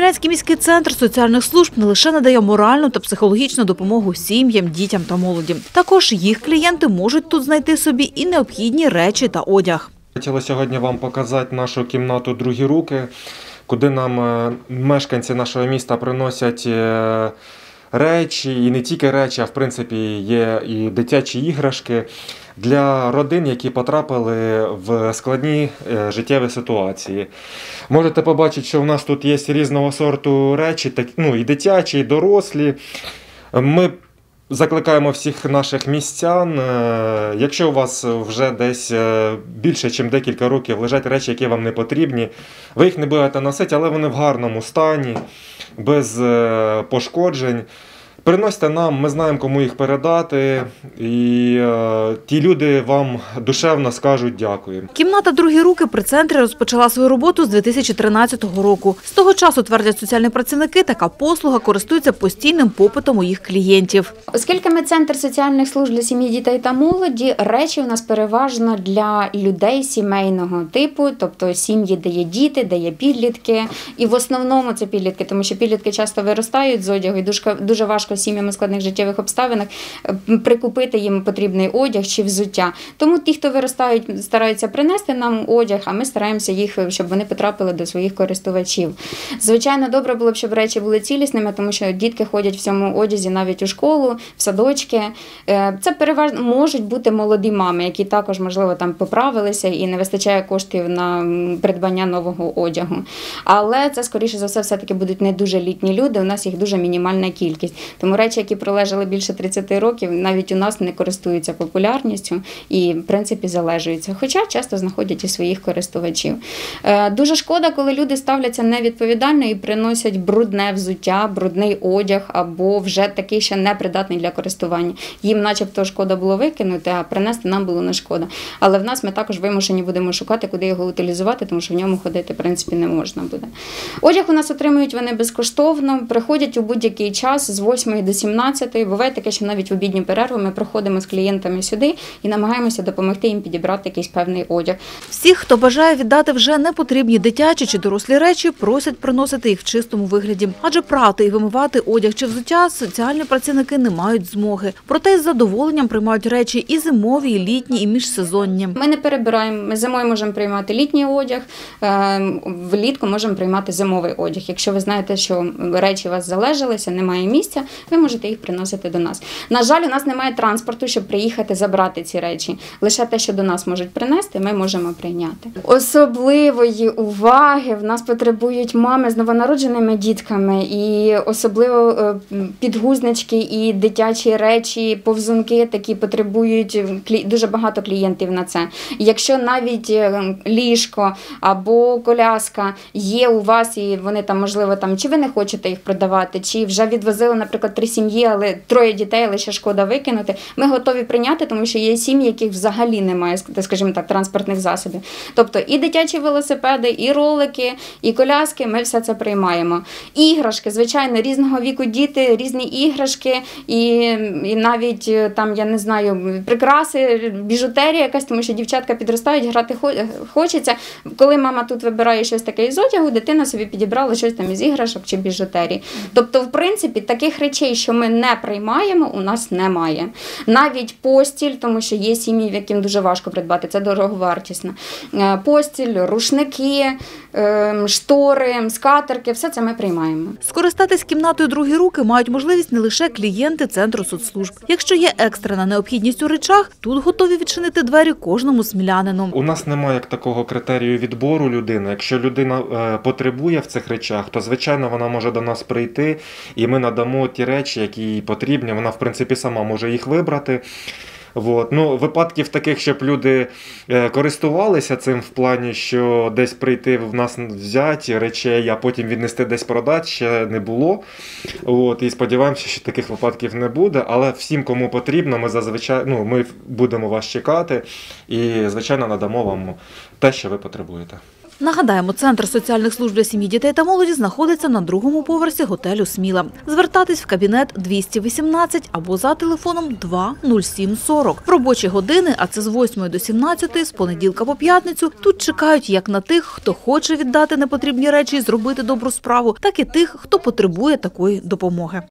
Смілянський міський центр соціальних служб не лише надає моральну та психологічну допомогу сім'ям, дітям та молоді. Також їх клієнти можуть тут знайти собі і необхідні речі та одяг. Хотіла сьогодні вам показати нашу кімнату «Другі руки», куди нам мешканці нашого міста приносять речі, і не тільки речі, а в принципі є і дитячі іграшки для родин, які потрапили в складні життєві ситуації. Можете побачити, що в нас тут є різного сорту речі, і дитячі, і дорослі. Ми закликаємо всіх наших містян, якщо у вас вже десь більше, ніж декілька років лежать речі, які вам не потрібні, ви їх не будете носити, але вони в гарному стані, без пошкоджень. Приносьте нам, ми знаємо, кому їх передати, і ті люди вам душевно скажуть дякую. Кімната «Другі руки» при центрі розпочала свою роботу з 2013 року. З того часу, твердять соціальні працівники, така послуга користується постійним попитом у їх клієнтів. Оскільки ми центр соціальних служб для сім'ї, дітей та молоді, речі у нас переважно для людей сімейного типу, тобто сім'ї, де є діти, де є підлітки. І в основному це підлітки, тому що підлітки часто виростають з одягу і дуже важко сім'ям у складних життєвих обставинах прикупити їм потрібний одяг чи взуття. Тому ті, хто виростають, стараються принести нам одяг, а ми стараємося їх, щоб вони потрапили до своїх користувачів. Звичайно, добре було б, щоб речі були цілісними, тому що дітки ходять в цьому одязі навіть у школу, в садочки. Це переважно можуть бути молоді мами, які також, можливо, там поправилися і не вистачає коштів на придбання нового одягу. Але це, скоріше за все-таки будуть не дуже літні люди, у нас їх дуже мінімальна кількість. Тому речі, які пролежали більше 30 років, навіть у нас не користуються популярністю і, в принципі, залежуються. Хоча часто знаходять і своїх користувачів. Дуже шкода, коли люди ставляться невідповідально і приносять брудне взуття, брудний одяг або вже такий, що непридатний для користування. Їм начебто шкода було викинути, а принести нам було не шкода. Але в нас ми також вимушені будемо шукати, куди його утилізувати, тому що в ньому ходити, в принципі, не можна буде. Одяг у нас отримують вони безкоштовно, приходять у будь-який час з 8 до 17. Буває таке, що навіть в обідню перерву ми приходимо з клієнтами сюди і намагаємося допомогти їм підібрати якийсь певний одяг. Всіх, хто бажає віддати вже непотрібні дитячі чи дорослі речі, просять приносити їх в чистому вигляді. Адже прати і вимивати одяг чи взуття соціальні працівники не мають змоги. Проте з задоволенням приймають речі і зимові, і літні, і міжсезонні. Ми не перебираємо. Ми зимою можемо приймати літній одяг, влітку можемо приймати зимовий одяг. Якщо ви знаєте, що речі у вас залежалися, немає місця, ви можете їх приносити до нас. На жаль, у нас немає транспорту, щоб приїхати забрати ці речі. Лише те, що до нас можуть принести, ми можемо прийняти. Особливої уваги в нас потребують мами з новонародженими дітками. І особливо підгузнички і дитячі речі, повзунки такі потребують дуже багато клієнтів на це. Якщо навіть ліжко або коляска є у вас і вони там, можливо, чи ви не хочете їх продавати, чи вже відвозили, наприклад, 3 сім'ї, але 3 дітей, але ще шкода викинути, ми готові прийняти, тому що є сім'ї, яких взагалі немає, скажімо так, транспортних засобів. Тобто і дитячі велосипеди, і ролики, і коляски, ми все це приймаємо. Іграшки, звичайно, різного віку діти, різні іграшки, і навіть там, я не знаю, прикраси, біжутерія якась, тому що дівчатка підростають, грати хочеться. Коли мама тут вибирає щось таке із одягу, дитина собі підібрала щось там із іграшок чи біжутерії. Тобто, в принципі, таких речей, що ми не приймаємо, у нас немає. Навіть постіль, тому що є сім'ї, яким дуже важко придбати, це дороговартісно. Постіль, рушники, штори, скатерки, все це ми приймаємо. Скористатись кімнатою «Другі руки» мають можливість не лише клієнти центру соцслужб. Якщо є екстрена необхідність у речах, тут готові відчинити двері кожному смілянину. У нас немає як такого критерію відбору людини. Якщо людина потребує в цих речах, то, звичайно, вона може до нас прийти, і ми надамо ті речі, які їй потрібні. Вона, в принципі, сама може їх вибрати. Випадків таких, щоб люди користувалися цим в плані, що десь прийти в нас взяти речей, а потім віднести десь продати, ще не було. І сподіваємося, що таких випадків не буде. Але всім, кому потрібно, ми будемо вас чекати і, звичайно, надамо вам те, що ви потребуєте. Нагадаємо, Центр соціальних служб для сім'ї, дітей та молоді знаходиться на 2-му поверсі готелю «Сміла». Звертатись в кабінет 218 або за телефоном 20740. В робочі години, а це з 8 до 17, з понеділка по п'ятницю, тут чекають як на тих, хто хоче віддати непотрібні речі і зробити добру справу, так і тих, хто потребує такої допомоги.